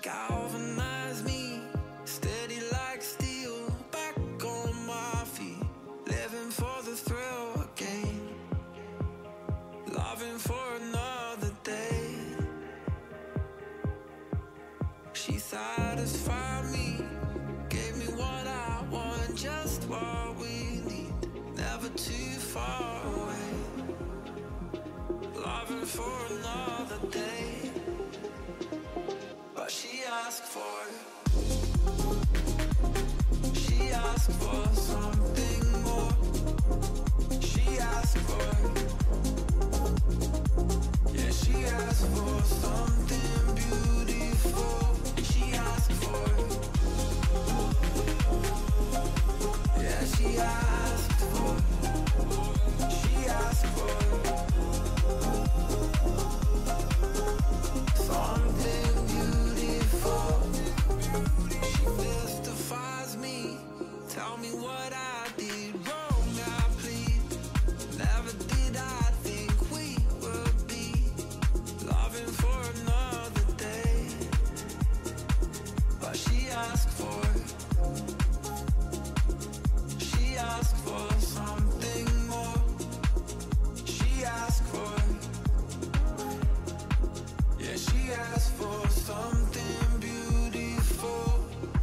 galvanized me, steady like steel, back on my feet, living for the thrill again, loving for another day. She satisfied me, gave me what I want, just what we need, never too far away, loving for another day. But she asked for something more. She asked for, yeah, she asked for something beautiful. She asked for, yeah, she asked for, she asked for something beautiful. She mystifies me, tell me what I did wrong, I plead. Never did I think we would be loving for another day. But she asked for something more. She asked for, yeah, she asked for something beautiful.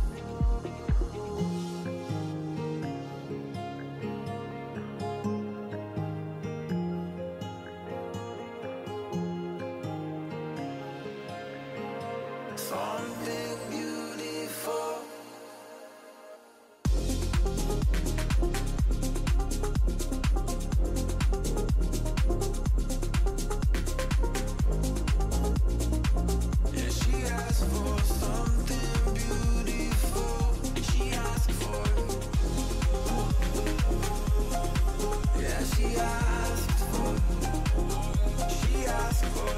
Something beautiful. Yeah, she asked for something beautiful. She asked for, yeah, she asked for, she asked for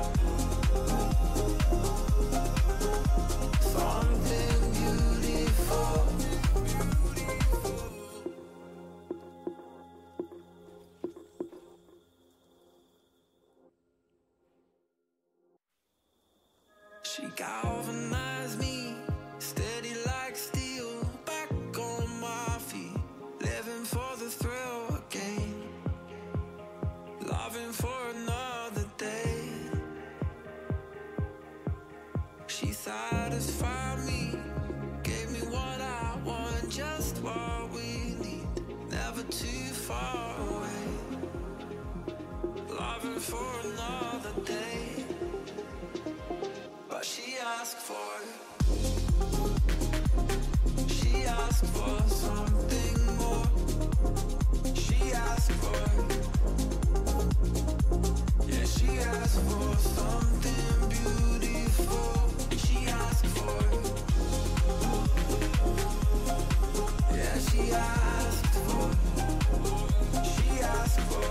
something beautiful. She galvanized me, steady like steel, back on my feet, living for the thrill again, loving for another day. She satisfied me, gave me what I want, just what we need, never too far away, loving for another day. But she asked for something more. She asked for, yeah, she asked for something beautiful. She asked for, yeah, she asked for, she asked for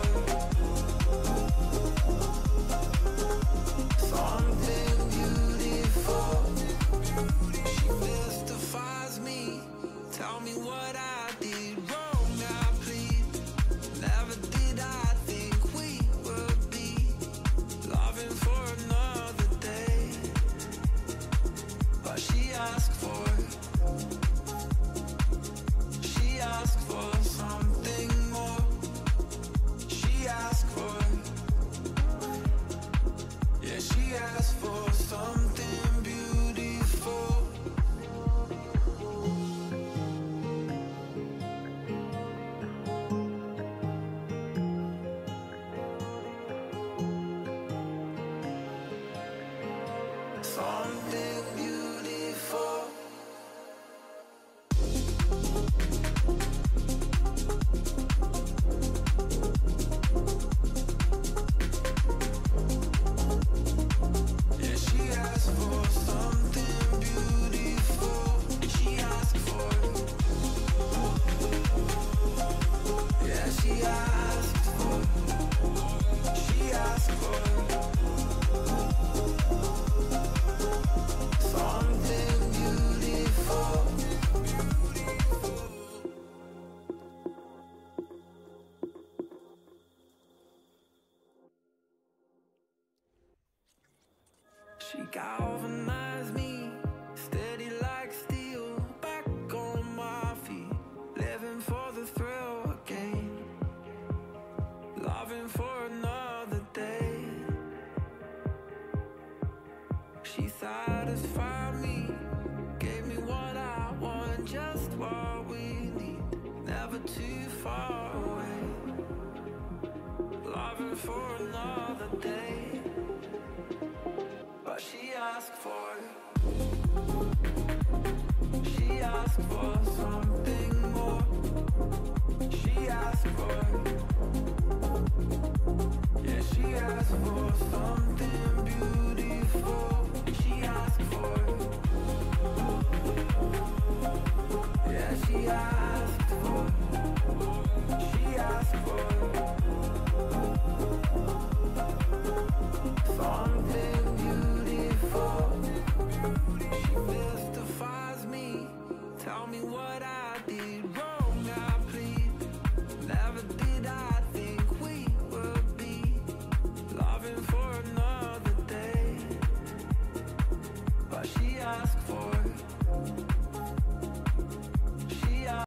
something beautiful. She mystifies me, tell me what I did wrong, I plead. Never did I think we would be loving for another day. But she asked for something more. She asked for, yeah, she asked for something beautiful. Something beautiful. Yeah, she asked for something beautiful. She asked for, yeah, she asked for, she asked for something beautiful. She galvanized me, She satisfied me, gave me what I want, just what we need, never too far away. Loving for another day, but she asked for something more. She asked for, yeah, she asked for something beautiful. She asked for, yeah, she asked for something beautiful. She mystifies me, tell me what I